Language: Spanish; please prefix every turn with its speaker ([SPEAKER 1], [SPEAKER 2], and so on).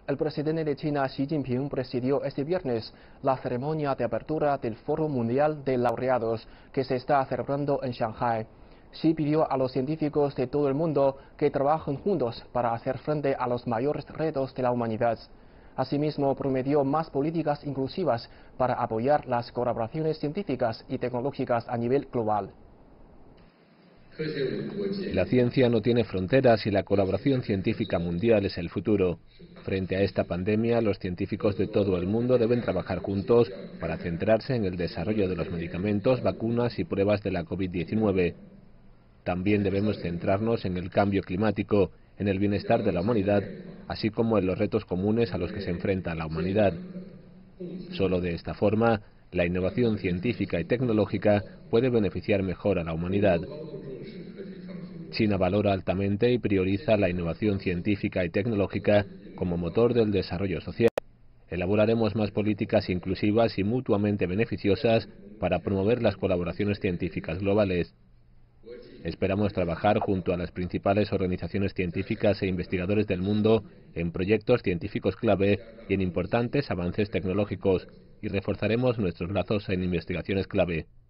[SPEAKER 1] El presidente de China, Xi Jinping, presidió este viernes la ceremonia de apertura del Foro Mundial de Laureados que se está celebrando en Shanghái. Xi pidió a los científicos de todo el mundo que trabajen juntos para hacer frente a los mayores retos de la humanidad. Asimismo, prometió más políticas inclusivas para apoyar las colaboraciones científicas y tecnológicas a nivel global.
[SPEAKER 2] La ciencia no tiene fronteras y la colaboración científica mundial es el futuro. Frente a esta pandemia, los científicos de todo el mundo deben trabajar juntos para centrarse en el desarrollo de los medicamentos, vacunas y pruebas de la COVID-19. También debemos centrarnos en el cambio climático, en el bienestar de la humanidad, así como en los retos comunes a los que se enfrenta la humanidad. Solo de esta forma, la innovación científica y tecnológica puede beneficiar mejor a la humanidad. China valora altamente y prioriza la innovación científica y tecnológica como motor del desarrollo social. Elaboraremos más políticas inclusivas y mutuamente beneficiosas para promover las colaboraciones científicas globales. Esperamos trabajar junto a las principales organizaciones científicas e investigadores del mundo en proyectos científicos clave y en importantes avances tecnológicos, y reforzaremos nuestros lazos en investigaciones clave.